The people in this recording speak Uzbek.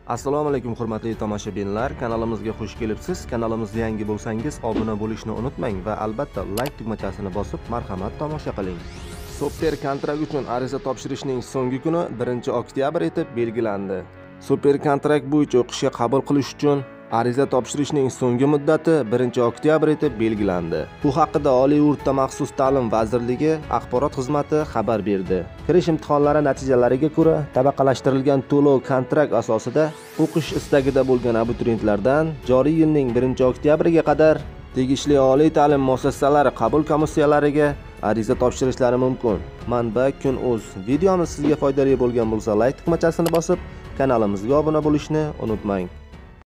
Assalomu alaykum hurmatli tomoshabinlar, kanalimizga xush kelibsiz. Kanalimizga yangi bo'lsangiz obuna bo'lishni unutmang va albatta like tugmachasini bosib marhamat tomosha qiling. Super kontrakt uchun ariza topshirishning so'nggi kuni 1-oktyabr etib belgilandi. Super kontrakt bo'yicha o'qishga qabul qilish uchun ariza topshirishning so'nggi muddati 1-oktyabr etib belgilandi. Bu haqida Oliy o'rta maxsus ta'lim vazirligi axborot xizmati xabar berdi. Kirish imtihonlari natijalariga ko'ra tabaqalashtirilgan to'lov kontrakt asosida o'qish istagida bo'lgan abituriyentlardan joriy yilning 1-oktyabriga qadar tegishli oliy ta'lim muassasalari qabul komissiyalariga ariza topshirishlari mumkin. Manba Kun.uz. Videomiz sizga foydali bo'lgan bo'lsa like tugmachasini bosib, kanalimizga obuna bo'lishni unutmang.